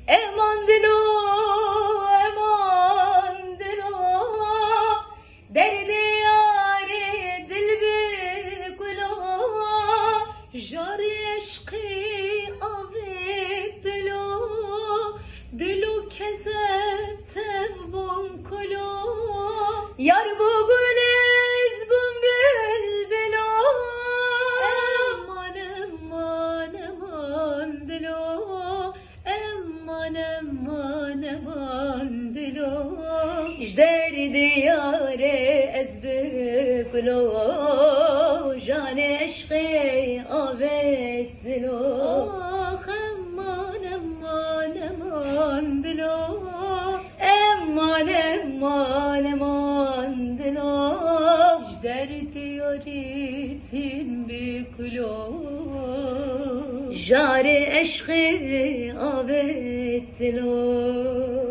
eman dilo, eman dilo, derdi yâri dil bir kulo, jari eşkı avet dilo, dilo kezep tevbun kulo, yar bu güliz bun bülbilo, eman eman eman dilo, eman eman eman dilo, derdi yâre ezbüklo, jane eşkı avet dilo, ah eman eman eman dilo, eman eman eman dilo, derdi yâritin büklo, jare eşkı avet dilo.